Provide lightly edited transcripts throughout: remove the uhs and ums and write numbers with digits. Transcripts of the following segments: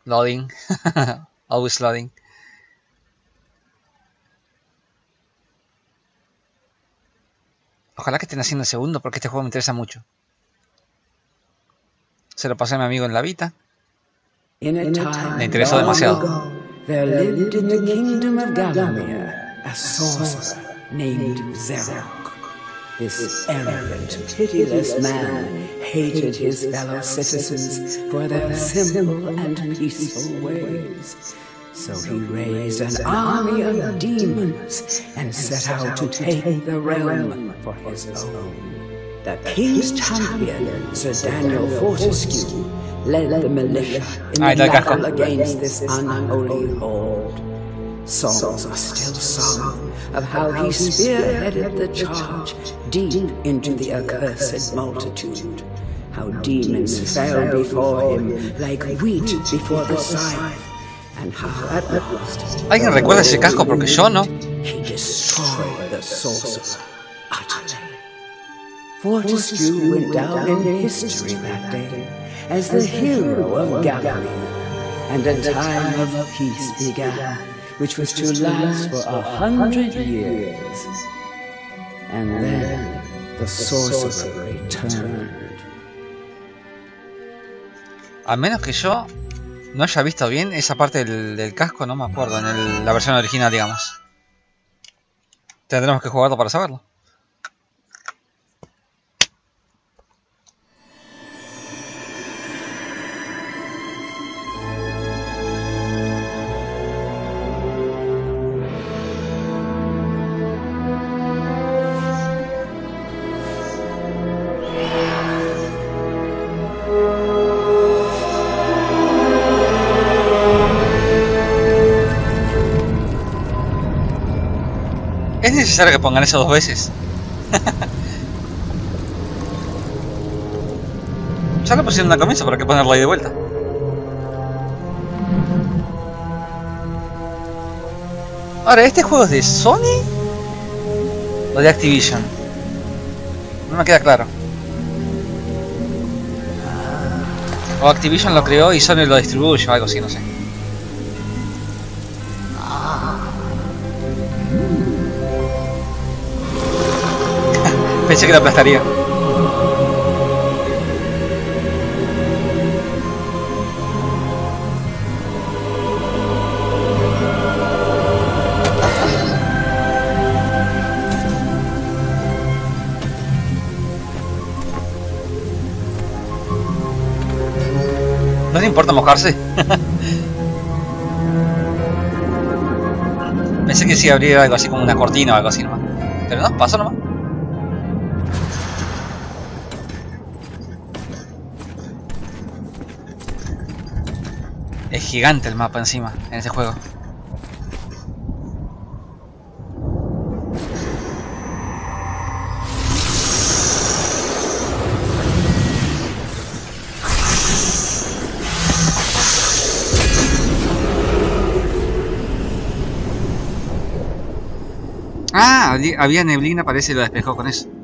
Loading. Always loading. Ojalá que estén haciendo el segundo porque este juego me interesa mucho. Se lo pasé a mi amigo en la Vita. Me interesó demasiado. There lived in the kingdom of Gallowmere a sorcerer named Zerok. This arrogant, pitiless man hated his fellow citizens for their simple and peaceful ways. So he raised an army of demons and set out to take the realm for his own. The king's champion, Sir Daniel Fortescue, led the militia in the battle against this unholy horde. Songs are still sung of how he spearheaded the charge deep into the accursed multitude, how demons fell before him like wheat before the scythe, and how at last ¿Alguien recuerda ese casco? Porque yo no. he destroyed the sorcerer utterly. Fortescue went down in history that day as the hero of Gallowmere, and a time of peace began, which was to last for 100 years. And then the sorcerer returned. A menos que yo no haya visto bien esa parte del casco, no me acuerdo, en la versión original, digamos. Tendremos que jugarlo para saberlo. ¿Es necesario que pongan eso 2 veces? Ya lo pusieron al comienzo, ¿para qué ponerlo ahí de vuelta? Ahora, ¿este juego es de Sony o de Activision? No me queda claro. O Activision lo creó y Sony lo distribuye o algo así, no sé. Pensé que lo aplastaría. ¿No le importa mojarse? Pensé que sí abría algo así como una cortina o algo así nomás. Pero no, pasó nomás. Es gigante el mapa encima, en este juego. Ah, había neblina, parece, y lo despejó con eso.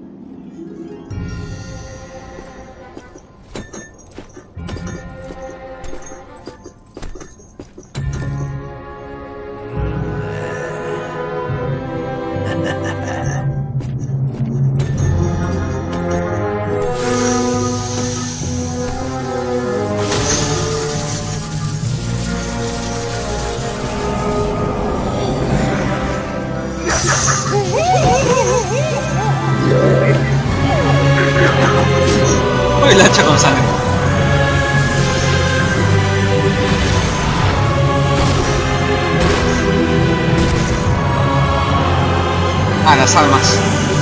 Uy, la hacha con sangre. Ah, las almas.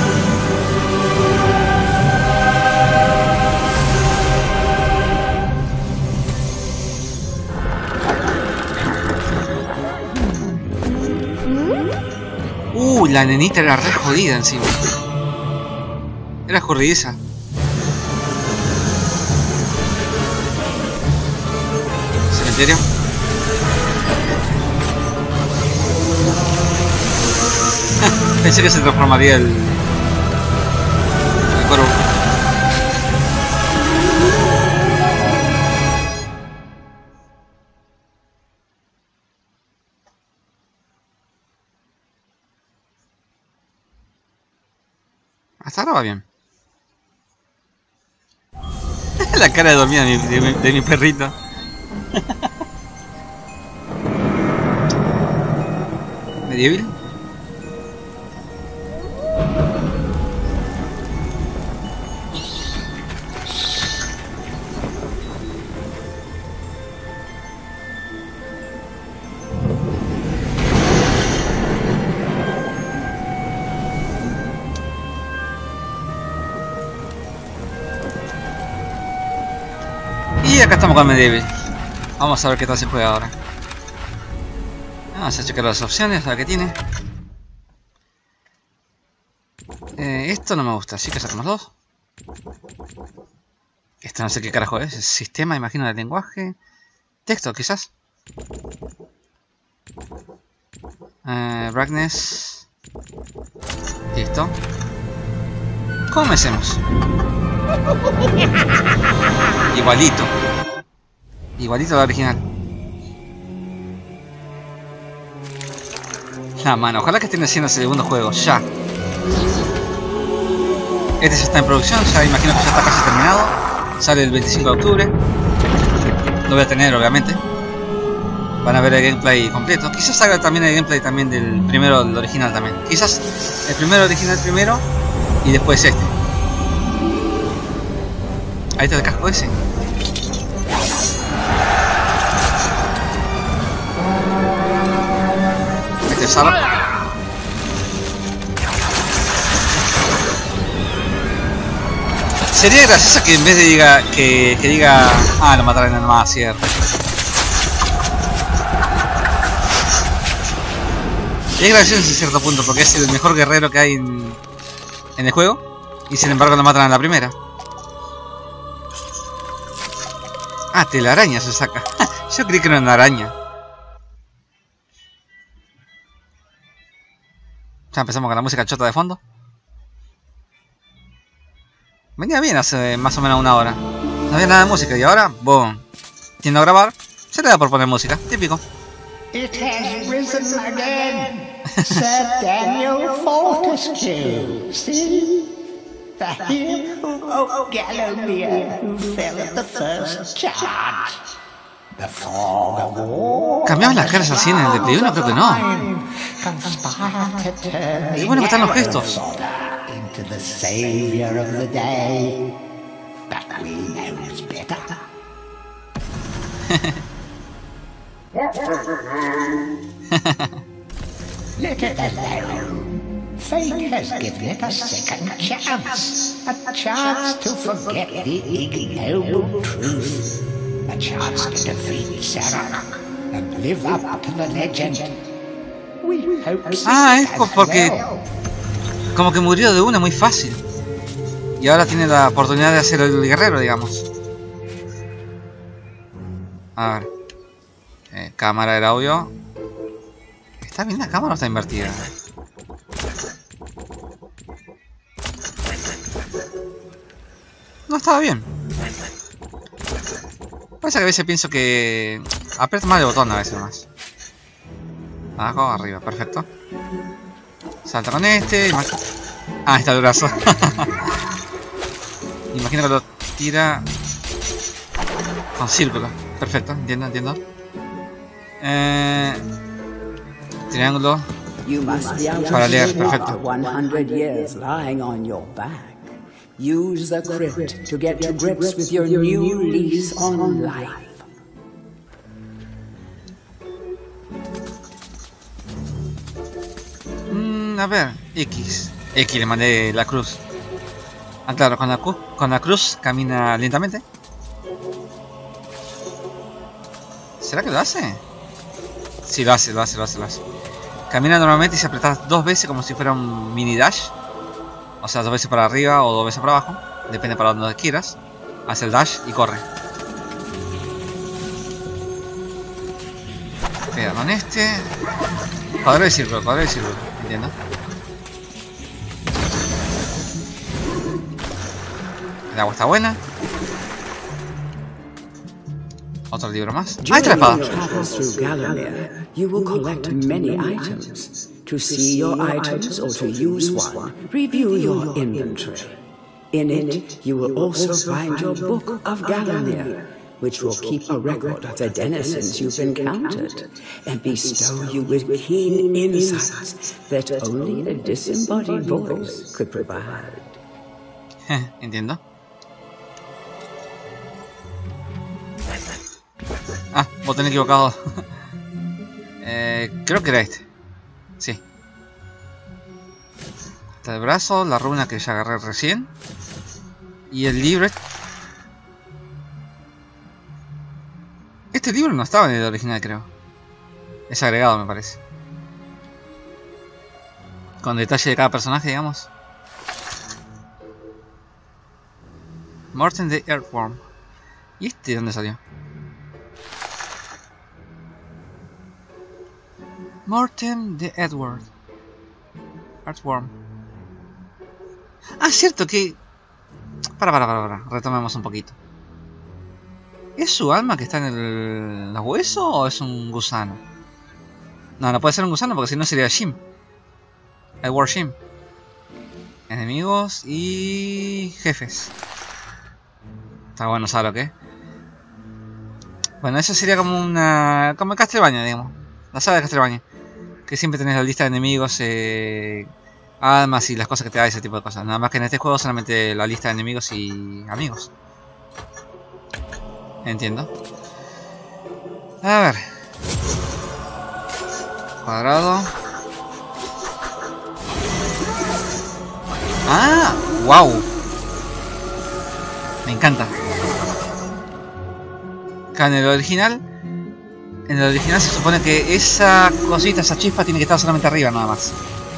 La nenita era re jodida encima. Era jodidiza. ¿Cementerio? Pensé que se transformaría el cuervo. Hasta ahora va bien. La cara de dormida de mi perrito. Medieval. Y acá estamos con Medieval. Vamos a ver qué tal se juega ahora. Vamos a checar las opciones, a ver qué tiene. Esto no me gusta, así que sacamos dos. Esto no sé qué carajo es. Sistema, imagino, de lenguaje. Texto, quizás. Brightness. Listo. Comencemos. Igualito. Igualito al original. La mano, ojalá que estén haciendo el segundo juego, ya. Este ya está en producción, ya imagino que ya está casi terminado. Sale el 25 de octubre. Lo voy a tener, obviamente. Van a ver el gameplay completo. Quizás haga también el gameplay también del primero, del original también. Quizás el primero original primero y después este. Ahí está el casco ese. Este es Sarah. Sería gracioso que en vez de diga que diga ah, lo mataron nada más, cierto. Es gracioso en cierto punto porque es el mejor guerrero que hay en el juego y sin embargo lo matan en la primera. Ah, telaraña se saca. Yo creí que era una araña. Ya empezamos con la música chota de fondo. Venía bien hace más o menos una hora. No había nada de música y ahora, boom. Tiendo a grabar, se le da por poner música, típico. It has risen again, Sir Daniel Fortescue. See? The hero of Gallowmere who fell at the first charge. The fog of war. ¿Cambiaban las caras así en el de Play 1? Creo que no. Qué bueno que están los gestos. Into the savior of the day. But we know it's better. Let it alone. Fate has given it a second chance. A chance to forget the ignoble truth. A chance to defeat Sarah and live up to the legend. We hope Es porque como que murió de una muy fácil. Y ahora tiene la oportunidad de hacer el guerrero, digamos. A ver. Cámara del audio. ¿Está bien la cámara o está invertida? No estaba bien. Parece que a veces pienso que aprieto mal el botón a veces nomás. Abajo, arriba, perfecto. Salta con este. Ah, está el brazo. Imagino que lo tira con círculo. Perfecto, entiendo. Triángulo. Para leer, perfecto. Use the crypt to get to grips with your new lease on life. A ver, X le mandé la cruz. Ah, claro, con la cruz camina lentamente. ¿Será que lo hace? Sí, lo hace. Camina normalmente y se apretas dos veces como si fuera un mini dash. O sea, dos veces para arriba o dos veces para abajo. Depende para donde quieras. Hace el dash y corre. Pega con este. Cuadro de círculo. Entiendo. El agua está buena. Otro libro más. ¡Ah, esta es la espada! To see your items or to use one, review your inventory. In it, you will also find your Book of Gallowmere, which will keep a record of the denizens you've encountered, and bestow you with keen insights that only a disembodied voice could provide. Entiendo. Ah, botón equivocado. Creo que era este. Sí. Está el brazo, la runa que ya agarré recién. Y el libro. Este libro no estaba en el original, creo. Es agregado, me parece. Con detalle de cada personaje, digamos. Morten the Earthworm. ¿Y este de dónde salió? Morten the Earthworm. Ah, cierto que... Para. Retomemos un poquito. ¿Es su alma que está en los huesos o es un gusano? No, no puede ser un gusano porque si no sería Jim. Edward Jim. Enemigos y... jefes. Está bueno saber lo que es. Bueno, eso sería como una... como el Castlevania, digamos. La saga de Castlevania. Que siempre tenés la lista de enemigos, almas y las cosas que te da, ese tipo de cosas. Nada más que en este juego solamente la lista de enemigos y amigos. Entiendo. A ver. Cuadrado. ¡Ah! ¡Wow! Me encanta. Acá en el original se supone que esa cosita, esa chispa tiene que estar solamente arriba nada más.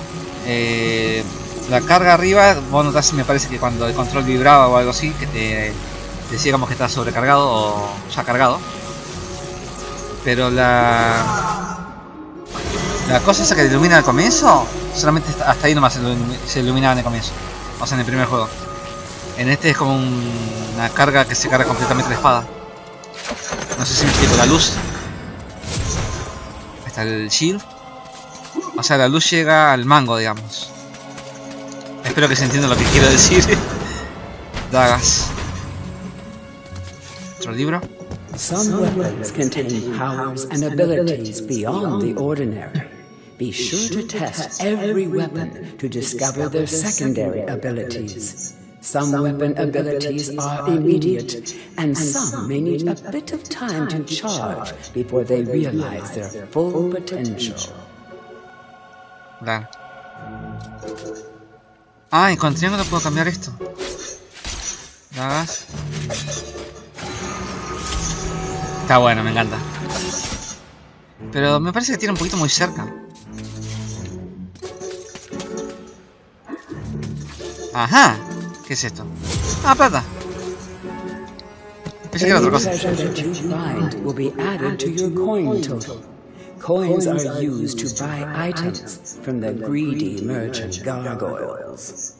La carga arriba, vos notás, me parece que cuando el control vibraba o algo así, que te decía como que está sobrecargado o ya cargado. Pero la cosa esa que ilumina al comienzo, solamente hasta ahí nomás se iluminaba en el comienzo. O sea, en el primer juego. En este es como una carga que se carga completamente la espada. No sé si me explico, la luz. Ahí está el shield. O sea, la luz llega al mango, digamos. Espero que se entienda lo que quiero decir. Dagas. ¿Otro libro? Some weapons contain powers and abilities beyond the ordinary. Be sure to test every weapon to discover their secondary abilities. Some weapon abilities are immediate, and some may need a bit of time to charge before they realize their full potential. Claro. Ah, y con triángulo puedo cambiar esto. Dagas. Está bueno, me encanta. Pero me parece que tiene un poquito muy cerca. Ajá. ¿Qué es esto? Ah, plata. Pensé que era otra cosa. Coins are used to buy items from the greedy merchant gargoyles.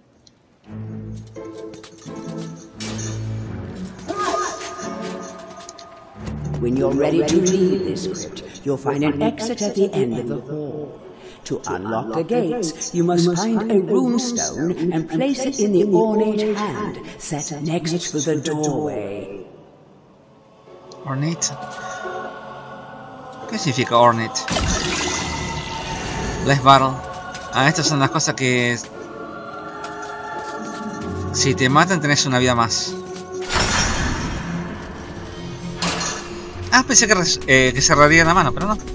When you're ready to leave this crypt, you'll find an exit at the end of the hall. To unlock the gates, you must find a runestone and place it in the ornate hand set next to the doorway. Ornate. ¿Qué significa ornate? Let's battle. Ah, estas son las cosas que... si te matan tenés una vida más. Ah, pensé que cerraría la mano, pero no.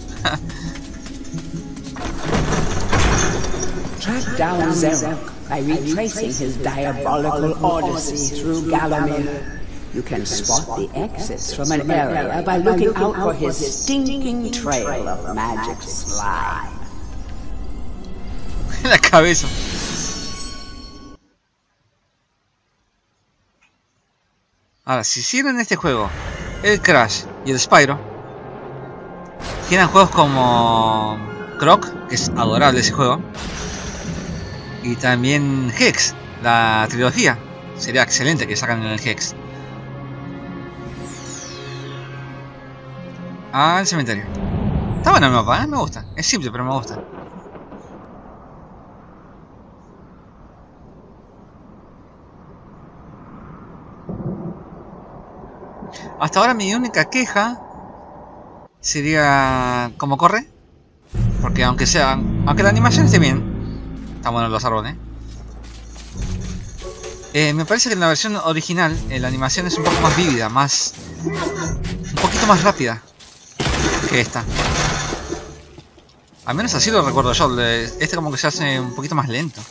Track down Zarok by retracing his diabolical odyssey through Gallowmere. You can spot the exits from an area by looking out for his stinking trail of magic slime. La cabeza. Ahora, si hicieran este juego el Crash y el Spyro, que eran juegos como Croc, que es adorable ese juego, y también Hex, la trilogía, sería excelente que sacan en el Hex. Ah, el cementerio. Está bueno el mapa, me gusta. Es simple, pero me gusta. Hasta ahora mi única queja sería cómo corre. Porque aunque la animación esté bien, están buenos los árboles. Me parece que en la versión original la animación es un poco más vívida, un poquito más rápida que esta. Al menos así lo recuerdo yo. Este como que se hace un poquito más lento.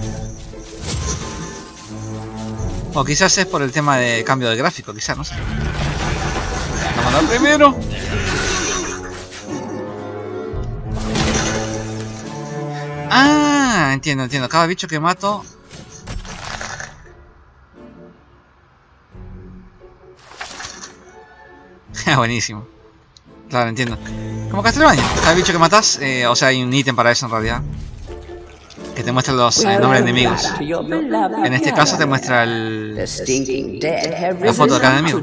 O quizás es por el tema de cambio de gráfico, quizás, no sé. Vamos a mandar primero. Ah, entiendo. Cada bicho que mato... Buenísimo. Claro, entiendo. Como Castlevania. Cada bicho que matas, o sea, hay un ítem para eso en realidad. Que te muestra los nombres de enemigos. En este caso te muestra la foto de cada enemigo.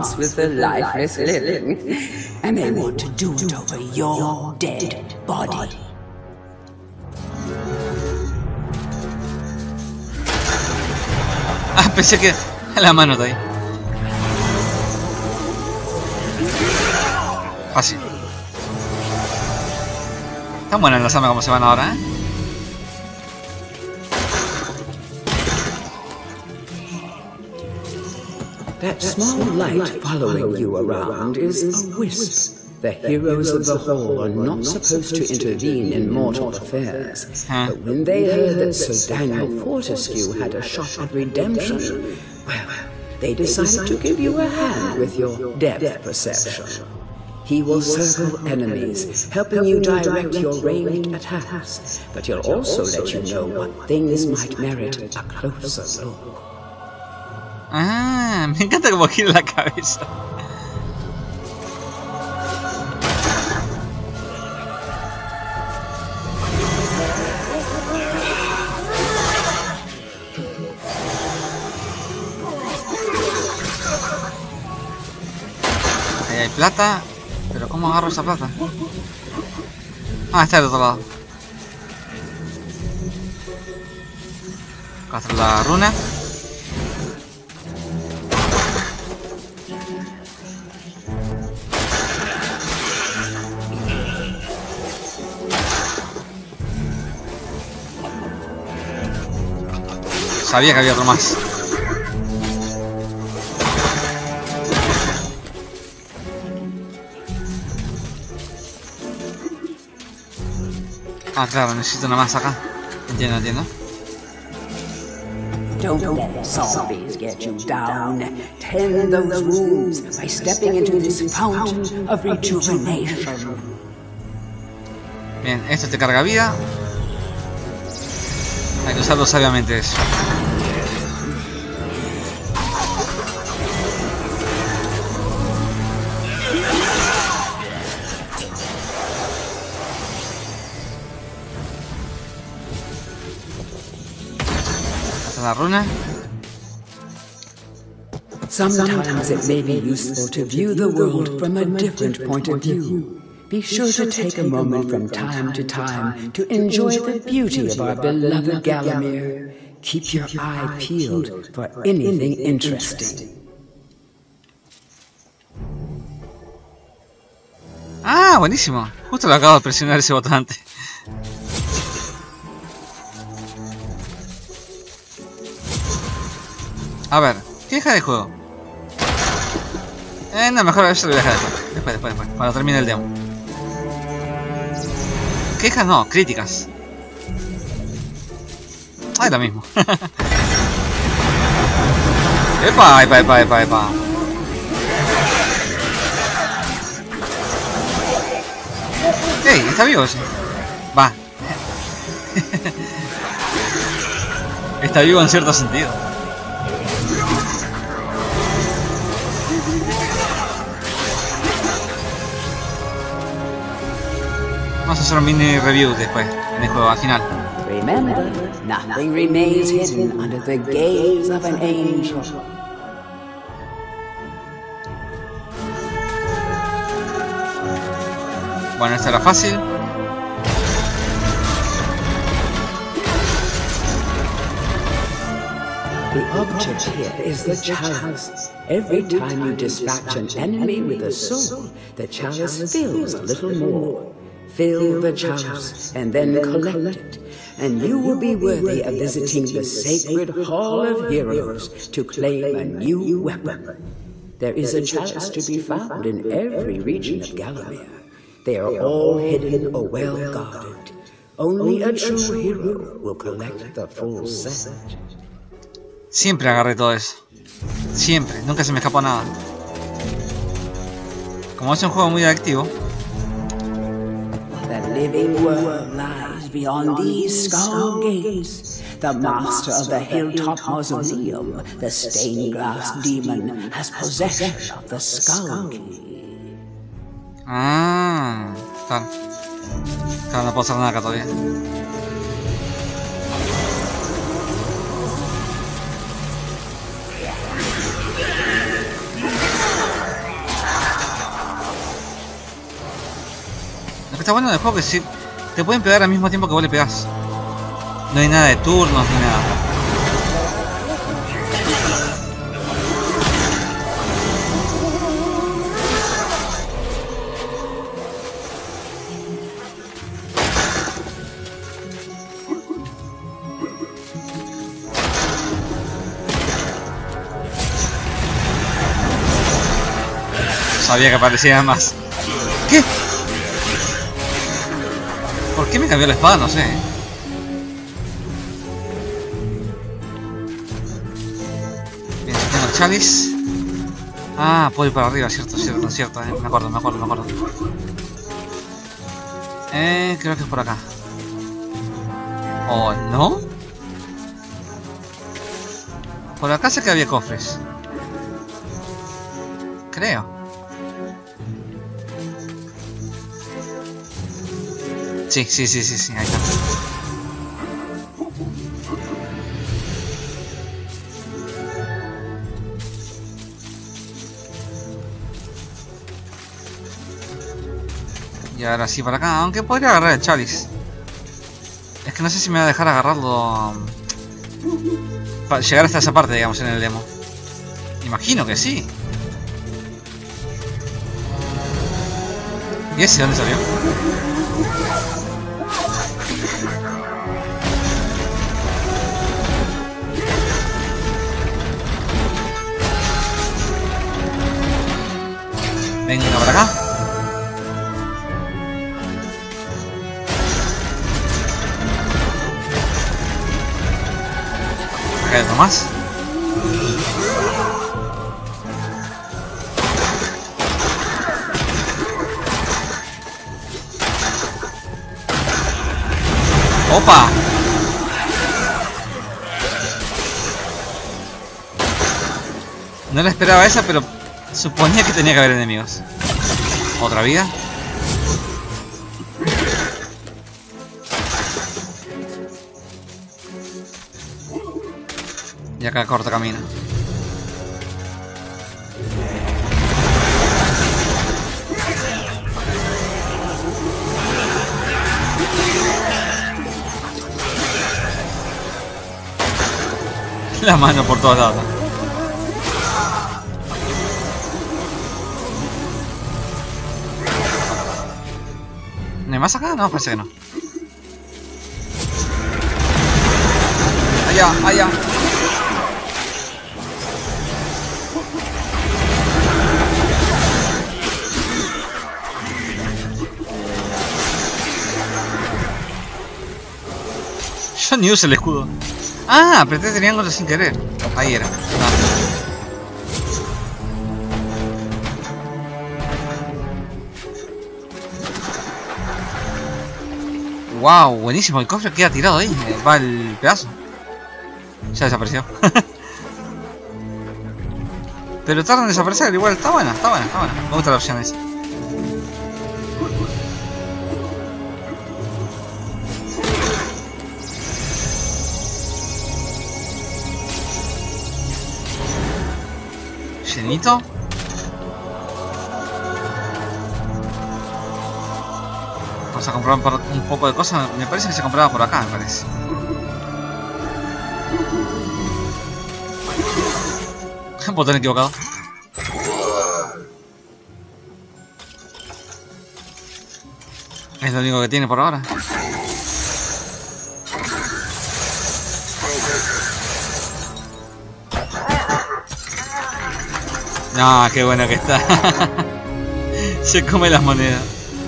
Ah, pensé que la mano está ahí. Fácil. Están buenas las armas como se van ahora, ¿eh? That small light following you around is a wisp. The heroes of the Hall are not supposed to intervene in mortal affairs. But when they heard that Sir Daniel Fortescue had a shot at redemption, well, they decided to give you a hand with your depth perception. He will circle enemies, helping you direct your ranged attacks, but he'll also let you know what things might merit a closer look. Ah, me encanta como gira la cabeza. Ahí hay plata. Pero ¿cómo agarro esa plata? Ah, está del otro lado. Acá está la runa. Sabía que había otro más. Ah, claro, necesito una más acá. Entiendo. Don't let zombies get you down. Tend those wounds by stepping into this fountain of rejuvenation. Bien, esto te carga vida. Hay que usarlo sabiamente eso. La runa. Sometimes it may be useful to view the world from a different point of view. Be sure to take a moment from time to time to enjoy the beauty of our beloved Gallowmere. Keep your eye peeled for anything interesting. Ah, buenísimo. Justo lo acabo de presionar ese botón antes. A ver, queja de juego. No, mejor eso lo voy a dejar después, cuando termine el demo. Quejas no, críticas. Ah, es lo mismo. Epa. Ey, está vivo ese. Va. Está vivo en cierto sentido. Vamos a hacer un mini review después, en el juego, al final. Remember, nothing remains hidden under the gaze of an angel. Bueno, esta era fácil. The object here is the chalice. Every time you dispatch an enemy with a soul, the chalice fills a little more. Fill the chalice and then collect it, and you will be worthy of visiting the sacred Hall of Heroes to claim a new weapon. There is a chalice to be found in every region of Gallowmere. They are all hidden or well guarded. Only a true hero will collect the full set. Siempre agarré todo eso. Siempre, nunca se me escapó nada. Como es un juego muy adictivo. The living world lies beyond these skull gates. The master of the Hilltop Mausoleum, the stained glass demon, has possession of the skull key. Ah, claro. Claro, no puedo hacer nada acá todavía. Lo que está bueno del juego es que sí, te pueden pegar al mismo tiempo que vos le pegás. No hay nada de turnos ni nada. Sabía que aparecían más. ¿Qué? ¿Por qué me cambió la espada? No sé. Bien, tengo el chalice. Ah, puedo ir para arriba, cierto. Me acuerdo. Creo que es por acá. ¿O no? Por acá sé que había cofres. Creo. Sí, ahí está. Y ahora sí para acá, aunque podría agarrar el chalice. Es que no sé si me va a dejar agarrarlo para llegar hasta esa parte, digamos, en el demo. Imagino que sí. ¿Y ese dónde salió? Venga para acá. Acá hay otro más. ¡Opa! No la esperaba esa, pero suponía que tenía que haber enemigos. ¿Otra vida? Y acá corta camino. La mano por todos lados. ¿No hay más acá? No, parece que no. Allá. Yo ni uso el escudo. Ah, apreté triángulo sin querer. Ahí era. Wow, buenísimo. El cofre queda tirado ahí. Va el pedazo. Ya desapareció. Pero tardan en desaparecer. Igual está buena. Me gusta la opción esa. Llenito. Vamos a comprar un poco de cosas. Me parece que se compraba por acá, me parece. Botón equivocado. Es lo único que tiene por ahora. No, qué bueno que está. Se come las monedas.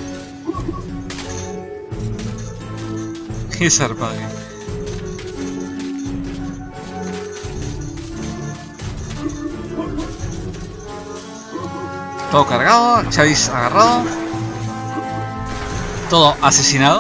Qué zarpado. Todo cargado, Chavis agarrado. Todo asesinado.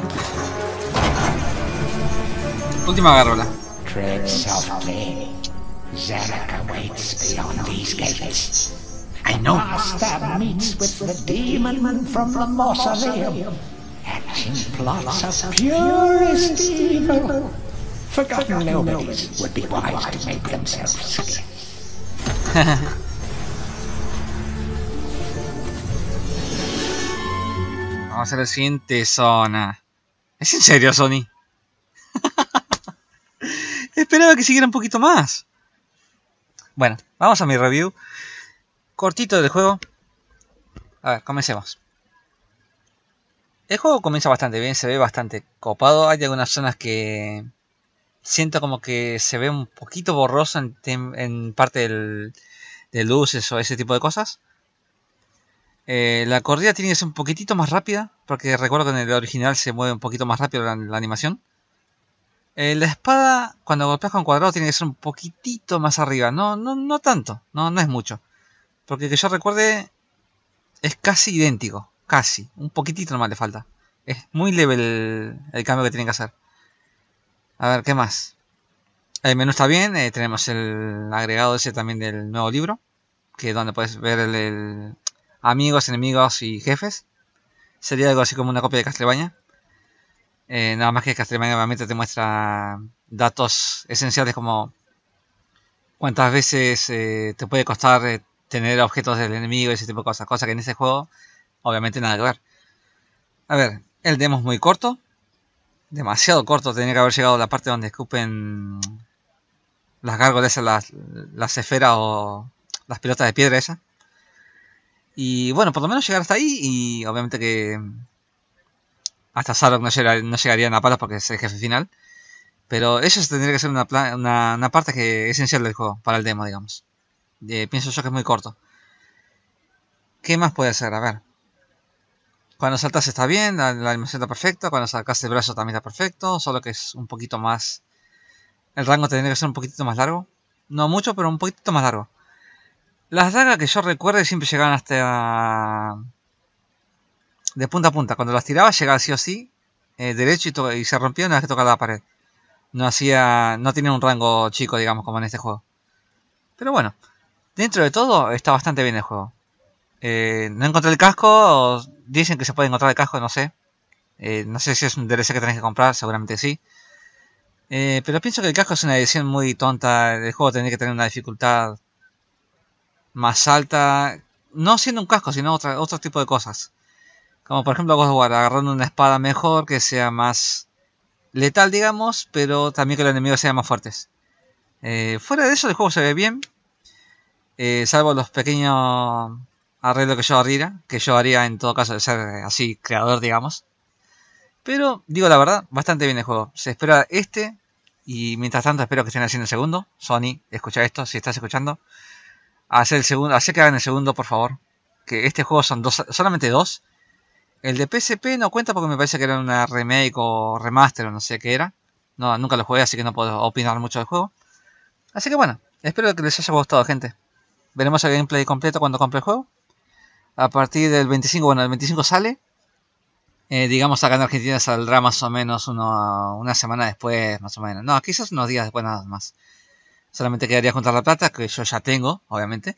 Última gárgola. Tread softly. Zarek awaits beyond these gates. I know. Master meets with the demon from the mausoleum, hatching plots of purest evil. Forgotten nobodies would be wise to make themselves scarce. Vamos a la siguiente zona. ¿Es en serio, Sony? Esperaba que siguiera un poquito más. Bueno, vamos a mi review cortito del juego. A ver, comencemos. El juego comienza bastante bien, se ve bastante copado. Hay algunas zonas que siento como que se ve un poquito borroso en parte de luces o ese tipo de cosas. La corrida tiene que ser un poquitito más rápida, porque recuerdo que en el original se mueve un poquito más rápido la animación. La espada, cuando golpeas con cuadrado, tiene que ser un poquitito más arriba. No tanto, no es mucho. Porque que yo recuerde, es casi idéntico. Casi, un poquitito nomás le falta. Es muy leve el cambio que tienen que hacer. A ver, ¿qué más? El menú está bien, tenemos el agregado ese también del nuevo libro, que es donde puedes ver el amigos, enemigos y jefes. Sería algo así como una copia de Castlevania. Nada más que Castlevania obviamente te muestra datos esenciales como cuántas veces te puede costar tener objetos del enemigo y ese tipo de cosas. Cosa que en este juego obviamente nada que ver. A ver, el demo es muy corto. Demasiado corto, tenía que haber llegado a la parte donde escupen las gárgolas, las esferas o las pelotas de piedra esas. Y bueno, por lo menos llegar hasta ahí y obviamente que hasta Zarok no llegaría a palas porque es el jefe final. Pero eso tendría que ser una parte que es esencial del juego, para el demo, digamos. Pienso yo que es muy corto. ¿Qué más puede ser? A ver. Cuando saltas está bien, la animación está perfecta. Cuando sacas el brazo también está perfecto. Solo que es un poquito más... El rango tendría que ser un poquitito más largo. No mucho, pero un poquitito más largo. Las dagas que yo recuerdo siempre llegaban hasta... de punta a punta. Cuando las tiraba llegaba sí o sí. Derecho y se rompía una vez que tocaba la pared. No tenía un rango chico, digamos, como en este juego. Pero bueno. Dentro de todo está bastante bien el juego. No encontré el casco. Dicen que se puede encontrar el casco, no sé. No sé si es un DLC que tenés que comprar, seguramente sí. Pero pienso que el casco es una edición muy tonta. El juego tendría que tener una dificultad más alta. No siendo un casco, sino otro tipo de cosas. Como por ejemplo God of War, agarrando una espada mejor, que sea más letal, digamos, pero también que los enemigos sean más fuertes. Fuera de eso, el juego se ve bien. Salvo los pequeños arreglos que yo haría en todo caso de ser así creador, digamos. Pero digo la verdad, bastante bien el juego. Se espera y mientras tanto espero que estén haciendo el segundo. Sony, escucha esto, si estás escuchando. Hacer que hagan el segundo, por favor. Que este juego son solamente dos. El de PSP no cuenta porque me parece que era una remake o remaster o no sé qué era. No, nunca lo jugué, así que no puedo opinar mucho del juego. Así que bueno, espero que les haya gustado, gente. Veremos el gameplay completo cuando compre el juego. A partir del 25, bueno, el 25 sale. Digamos acá en Argentina saldrá más o menos una semana después, más o menos. No, quizás unos días después nada más. Solamente quedaría juntar la plata, que yo ya tengo, obviamente.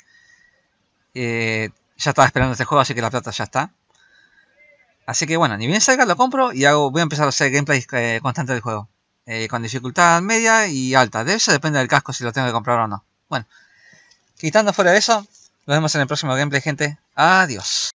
Ya estaba esperando este juego, así que la plata ya está. Así que bueno, ni bien salga lo compro y voy a empezar a hacer gameplay constante del juego. Con dificultad media y alta. De eso depende del casco si lo tengo que comprar o no. Bueno, quitando fuera de eso, nos vemos en el próximo gameplay, gente. Adiós.